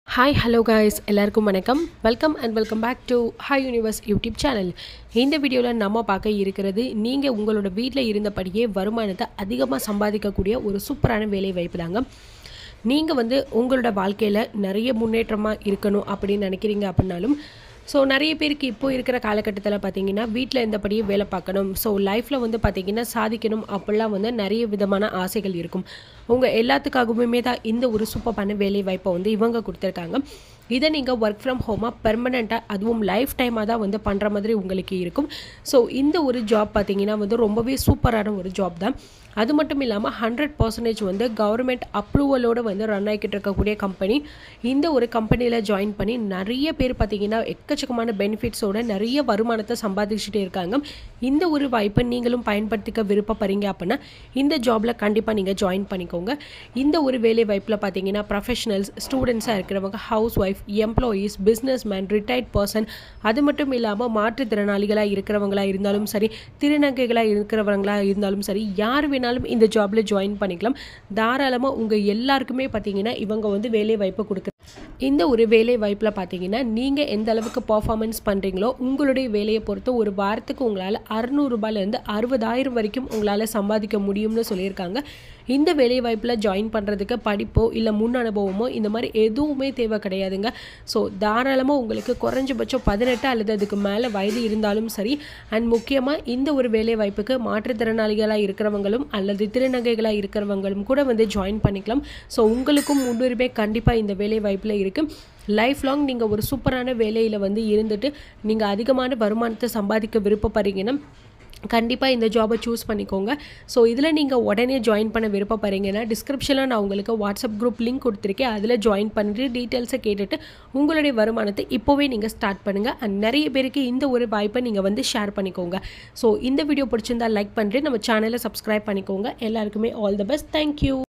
Hi, hello guys. எல்லாருக்கும் வணக்கம். Welcome back to Hi Universe YouTube channel. இந்த வீடியோல நம்ம பார்க்க இருக்கிறது நீங்க உங்களோட வீட்ல இருந்தபடியே வருமானத்தை அதிகமா சம்பாதிக்கக்கூடிய ஒரு சூப்பரான வேலை வாய்ப்பு தாங்க. நீங்க உங்களோட வாழ்க்கையில நிறைய முன்னேற்றமா இருக்கணும் அப்படி நினைக்கிறீங்க அப்படினாலும் நிறைய பேருக்கு இப்போ இருக்கிற காலகட்டத்தில் பார்த்தீங்கன்னா வீட்டில் இருந்தபடியே வேலை பார்க்கணும். லைஃப்பில் பார்த்தீங்கன்னா சாதிக்கணும் அப்படிலாம் நிறைய விதமான ஆசைகள் இருக்கும். உங்கள் எல்லாத்துக்காகவுமே தான் இந்த ஒரு சூப்பரான வேலை வாய்ப்பை இவங்க கொடுத்துருக்காங்க. இதை நீங்கள் ஒர்க் ஃப்ரம் ஹோமாக பெர்மனெண்ட்டாக அதுவும் லைஃப் டைமாக தான் பண்ணுற மாதிரி உங்களுக்கு இருக்கும். இந்த ஒரு ஜாப் பார்த்தீங்கன்னா ரொம்பவே சூப்பரான ஒரு ஜாப் தான். அது மட்டும் இல்லாமல் 100% கவர்மெண்ட் அப்ரூவலோடு ரன் ஆகிக்கிட்டு இருக்கக்கூடிய கம்பெனி. இந்த ஒரு கம்பெனியில் ஜாயின் பண்ணி நிறைய பேர் பார்த்தீங்கன்னா எக்கச்சக்கமான பெனிஃபிட்ஸோடு நிறைய வருமானத்தை சம்பாதிச்சுட்டே இருக்காங்க. இந்த ஒரு வாய்ப்பை நீங்களும் பயன்படுத்திக்க விருப்பப்படுறீங்க அப்படின்னா இந்த ஜாபில் கண்டிப்பாக நீங்கள் ஜாயின் பண்ணிக்கோங்க. இந்த ஒரு வேலை வாய்ப்பில் பார்த்தீங்கன்னா ப்ரொஃபஷனல்ஸ், ஸ்டூடெண்ட்ஸாக இருக்கிறவங்க, house wife, employees, businessman, retired person, அது மட்டும் இல்லாமல் மாற்றுத்திறனாளிகளாக இருக்கிறவங்களா இருந்தாலும் சரி, திருநங்கைகளாக இருக்கிறவங்களா இருந்தாலும் சரி, யார் வேணாலும் இந்த ஜாப்ல ஜாயின் பண்ணிக்கலாம். தாராளமாக உங்கள் எல்லாருக்குமே பார்த்தீங்கன்னா இவங்க வேலை வாய்ப்பு கொடுக்குறாங்க. இந்த ஒரு வேலை வாய்ப்பில் பார்த்தீங்கன்னா நீங்கள் எந்த அளவுக்கு பர்ஃபார்மன்ஸ் பண்ணுறீங்களோ உங்களுடைய வேலையை பொறுத்து ஒரு வாரத்துக்கு உங்களால் 600 ரூபாயிலேருந்து 60,000 வரைக்கும் உங்களால் சம்பாதிக்க முடியும்னு சொல்லியிருக்காங்க. இந்த வேலை வாய்ப்பில் ஜாயின் பண்ணுறதுக்கு படிப்போ இல்லை முன் அனுபவமோ இந்த மாதிரி எதுவுமே தேவை கிடையாதுங்க. தாராளமாக உங்களுக்கு குறைஞ்சபட்சம் 18 அல்லது அதுக்கு மேலே வயது இருந்தாலும் சரி. அண்ட் முக்கியமாக இந்த ஒரு வேலை வாய்ப்புக்கு மாற்றுத்திறனாளிகளாக இருக்கிறவங்களும் அல்லது திருநங்கைகளாக இருக்கிறவங்களும் கூட ஜாயின் பண்ணிக்கலாம். உங்களுக்கும் முன்னுரிமை கண்டிப்பாக இந்த வேலை வாய்ப்பில் இருக்குது. லைஃப் லாங் நீங்கள் ஒரு சூப்பரான வேலையில் இருந்துட்டு நீங்கள் அதிகமான வருமானத்தை சம்பாதிக்க விருப்பப்படுறீங்கன்னா கண்டிப்பாக இந்த ஜாபை சூஸ் பண்ணிக்கோங்க. இதில் நீங்கள் உடனே ஜாயின் பண்ண விருப்பப்படுறீங்கன்னா டிஸ்கிரிப்ஷனில் நான் உங்களுக்கு வாட்ஸ்அப் குரூப் லிங்க் கொடுத்துருக்கேன். அதில் ஜாயின் பண்ணிட்டு டீட்டெயில்ஸை கேட்டுட்டு உங்களுடைய வருமானத்தை இப்போவே நீங்கள் ஸ்டார்ட் பண்ணுங்கள். அண்ட் நிறைய பேருக்கு இந்த ஒரு வாய்ப்பை நீங்கள் ஷேர் பண்ணிக்கோங்க. இந்த வீடியோ பிடிச்சிருந்தால் லைக் பண்ணிட்டு நம்ம சேனலை சப்ஸ்கிரைப் பண்ணிக்கோங்க. எல்லாருக்குமே ஆல் தி பெஸ்ட். தேங்க்யூ.